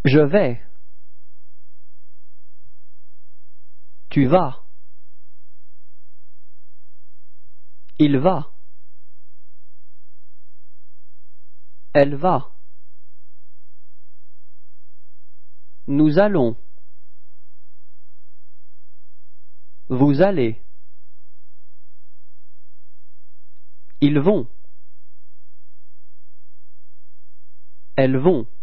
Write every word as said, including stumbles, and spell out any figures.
Je vais. Tu vas. Il va. Elle va. Nous allons. Vous allez. Ils vont. Elles vont.